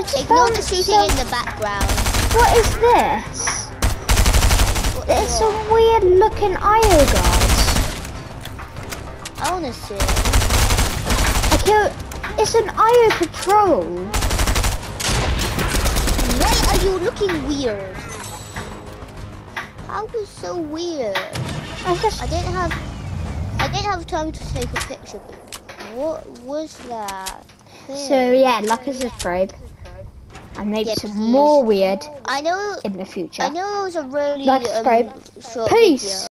just Ignore found the shooting some... in the background. What is this? It's some weird looking IO guards. I wanna see. It's an IO patrol. Why are you looking weird? How was so weird? I didn't have time to take a picture. What was that thing? So yeah, luck is a probe. And maybe some please. more weird I know in the future. I know it was a really Like, subscribe. short Peace. video.